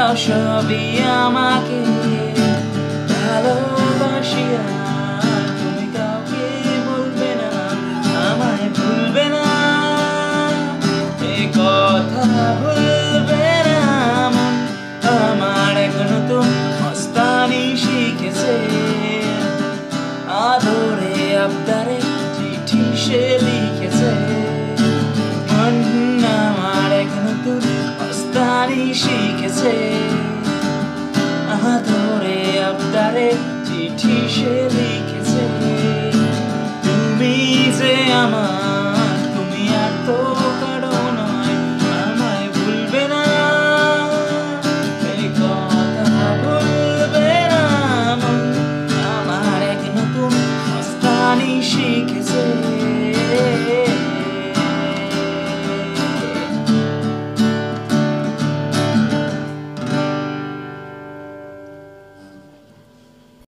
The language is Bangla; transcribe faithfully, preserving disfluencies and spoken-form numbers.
দাও সবই আমাকে ভালোবাসিয়া, তুমি কাউকে বলবে না আমায় ভুলবে না, এ কথা ভুলবে না। মন আমার এক নতুন মস্তানি শিখেছে, আদরে আবদারে চিঠি সে লিখেছে। মন আমার এক নতুন মস্তানি শিখেছে, আদরে আবদারে